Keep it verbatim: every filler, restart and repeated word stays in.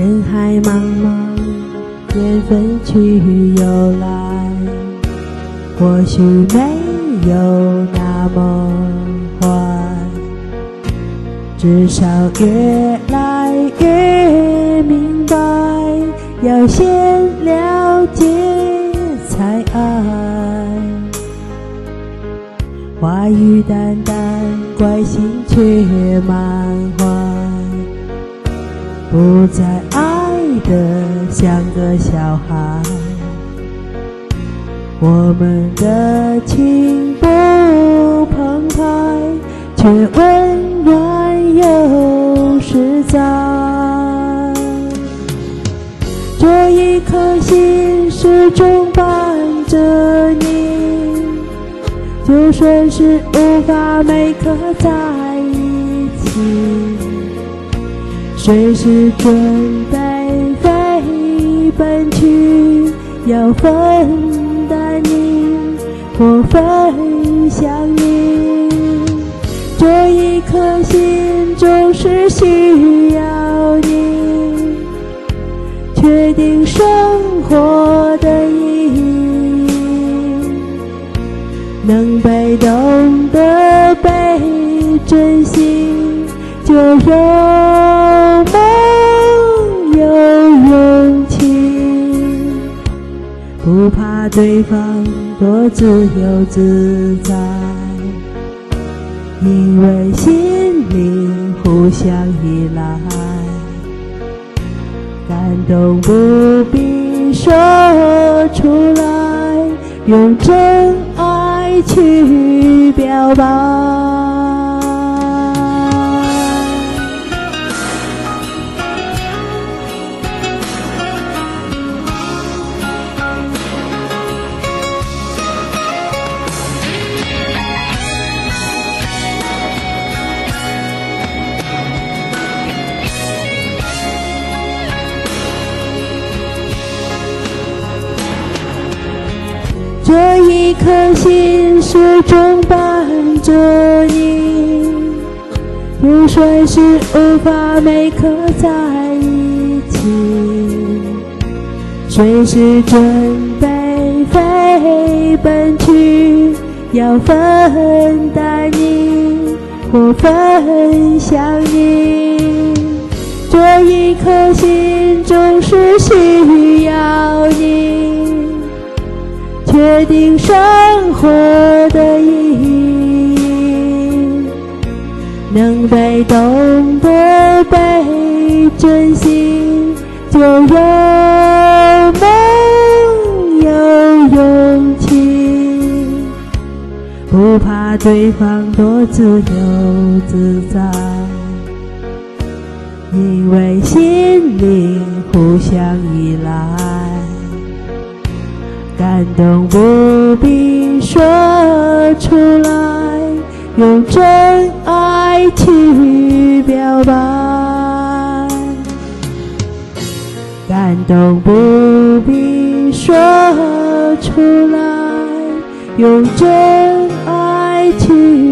人海茫茫，缘分去又来，或许没有那么坏，至少越来越明白，要先了解才爱。话语淡淡，关心却满怀，不再爱得像个小孩。我们的情不澎湃，却温软又实在。这一颗心始终伴着你，就算是无法每刻在一起，随时准备飞奔去，要分担你或分享你。这一颗心总是需要你，确定生活的意义，能被懂得被珍惜，就有梦有勇气，不怕对方多自由自在，因为心灵互相依赖。感动不必说出来，用真爱去表白。这一颗心始终伴着你，就算是无法每刻在一起，随时准备飞奔去，要分担你或分享你。这一颗心总是需要你，确定生活的意义，能被懂得被珍惜，就有梦有勇气，不怕对方多自由自在，因为心灵互相依赖。感动不必说出来，用真爱去表白。感动不必说出来，用真爱去